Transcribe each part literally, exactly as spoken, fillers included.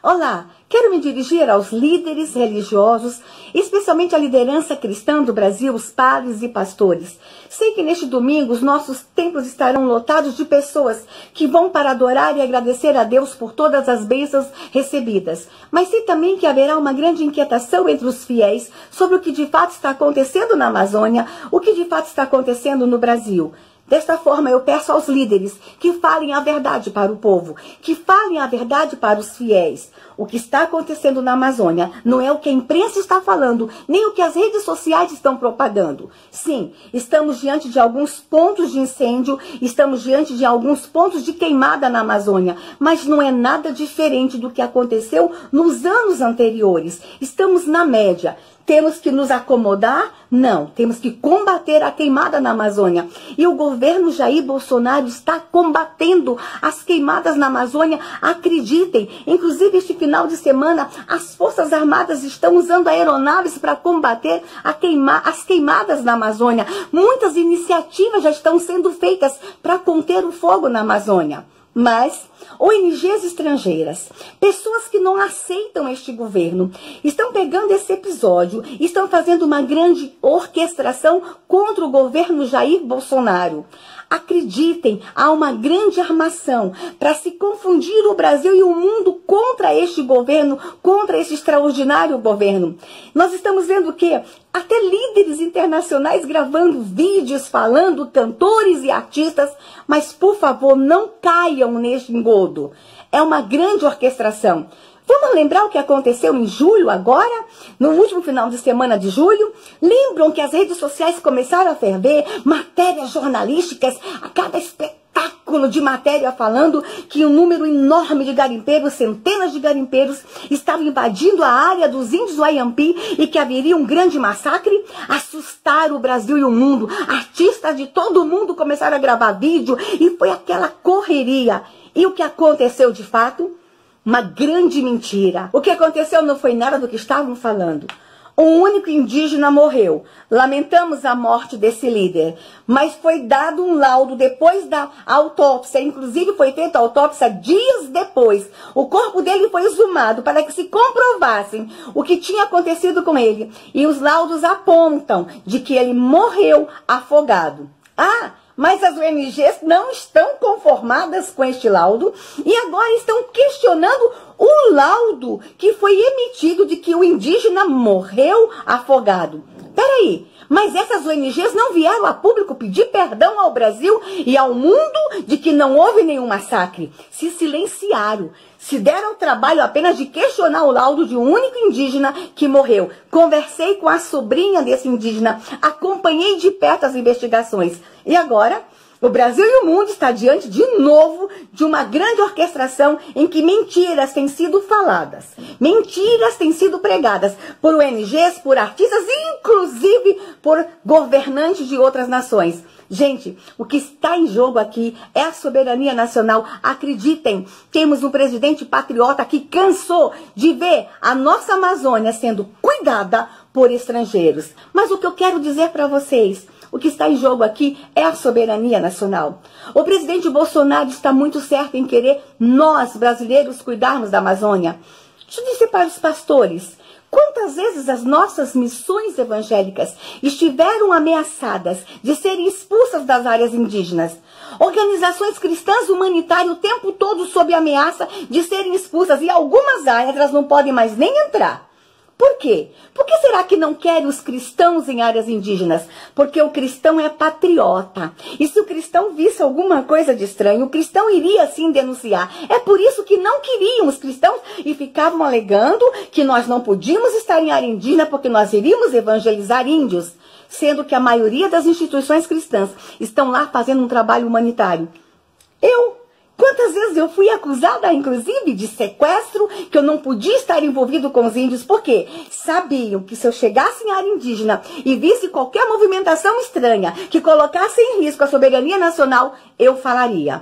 Olá, quero me dirigir aos líderes religiosos, especialmente à liderança cristã do Brasil, os padres e pastores. Sei que neste domingo os nossos templos estarão lotados de pessoas que vão para adorar e agradecer a Deus por todas as bênçãos recebidas. Mas sei também que haverá uma grande inquietação entre os fiéis sobre o que de fato está acontecendo na Amazônia, o que de fato está acontecendo no Brasil. Desta forma, eu peço aos líderes que falem a verdade para o povo, que falem a verdade para os fiéis. O que está acontecendo na Amazônia não é o que a imprensa está falando, nem o que as redes sociais estão propagando. Sim, estamos diante de alguns pontos de incêndio, estamos diante de alguns pontos de queimada na Amazônia, mas não é nada diferente do que aconteceu nos anos anteriores. Estamos na média. Temos que nos acomodar? Não, temos que combater a queimada na Amazônia. E o governo Jair Bolsonaro está combatendo as queimadas na Amazônia. Acreditem, inclusive este final de semana, as Forças Armadas estão usando aeronaves para combater a queima, as queimadas na Amazônia. Muitas iniciativas já estão sendo feitas para conter o fogo na Amazônia. Mas O N Gs estrangeiras, pessoas que não aceitam este governo, estão pegando esse episódio e estão fazendo uma grande orquestração contra o governo Jair Bolsonaro. Acreditem, há uma grande armação para se confundir o Brasil e o mundo contra este governo, contra esse extraordinário governo. Nós estamos vendo que até líderes internacionais gravando vídeos, falando, cantores e artistas, mas por favor, não caiam neste engodo. É uma grande orquestração. Vamos lembrar o que aconteceu em julho agora? No último final de semana de julho? Lembram que as redes sociais começaram a ferver? Matérias jornalísticas, a cada espetáculo de matéria falando que um número enorme de garimpeiros, centenas de garimpeiros, estavam invadindo a área dos índios Wayampi e que haveria um grande massacre? Assustaram o Brasil e o mundo. Artistas de todo o mundo começaram a gravar vídeo e foi aquela correria. E o que aconteceu de fato? Uma grande mentira. O que aconteceu não foi nada do que estavam falando. Um único indígena morreu. Lamentamos a morte desse líder. Mas foi dado um laudo depois da autópsia. Inclusive foi feita a autópsia dias depois. O corpo dele foi exumado para que se comprovassem o que tinha acontecido com ele. E os laudos apontam de que ele morreu afogado. Ah! Mas as O N Gs não estão conformadas com este laudo e agora estão questionando o laudo que foi emitido de que o indígena morreu afogado. Peraí, mas essas O N Gs não vieram a público pedir perdão ao Brasil e ao mundo de que não houve nenhum massacre. Se silenciaram. Se deram o trabalho apenas de questionar o laudo de um único indígena que morreu. Conversei com a sobrinha desse indígena, acompanhei de perto as investigações. E agora, o Brasil e o mundo está diante de novo de uma grande orquestração em que mentiras têm sido faladas. Mentiras têm sido pregadas por O N Gs, por artistas e inclusive por governantes de outras nações. Gente, o que está em jogo aqui é a soberania nacional. Acreditem, temos um presidente patriota que cansou de ver a nossa Amazônia sendo cuidada por estrangeiros. Mas o que eu quero dizer para vocês, o que está em jogo aqui é a soberania nacional. O presidente Bolsonaro está muito certo em querer nós, brasileiros, cuidarmos da Amazônia. Deixa eu dizer para os pastores, quantas vezes as nossas missões evangélicas estiveram ameaçadas de serem expulsas das áreas indígenas? Organizações cristãs humanitárias o tempo todo sob ameaça de serem expulsas e algumas áreas elas não podem mais nem entrar. Por quê? Por que será que não querem os cristãos em áreas indígenas? Porque o cristão é patriota. E se o cristão visse alguma coisa de estranho, o cristão iria sim denunciar. É por isso que não queriam os cristãos e ficavam alegando que nós não podíamos estar em área indígena porque nós iríamos evangelizar índios. Sendo que a maioria das instituições cristãs estão lá fazendo um trabalho humanitário. Eu... Quantas vezes eu fui acusada, inclusive, de sequestro, que eu não podia estar envolvido com os índios, porque sabiam que se eu chegasse em área indígena e visse qualquer movimentação estranha que colocasse em risco a soberania nacional, eu falaria.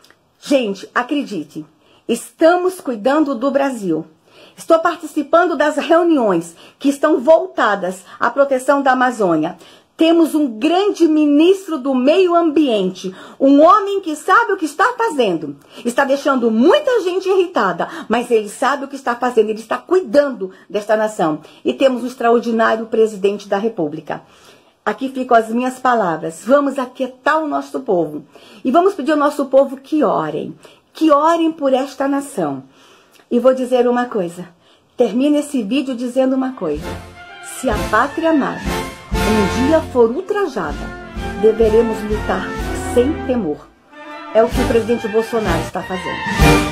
Gente, acredite, estamos cuidando do Brasil. Estou participando das reuniões que estão voltadas à proteção da Amazônia. Temos um grande ministro do meio ambiente, um homem que sabe o que está fazendo. Está deixando muita gente irritada, mas ele sabe o que está fazendo, ele está cuidando desta nação. E temos um extraordinário presidente da República. Aqui ficam as minhas palavras. Vamos aquietar o nosso povo. E vamos pedir ao nosso povo que orem. Que orem por esta nação. E vou dizer uma coisa. Termino esse vídeo dizendo uma coisa. Se a pátria amada um dia for ultrajada, deveremos lutar sem temor. É o que o presidente Bolsonaro está fazendo.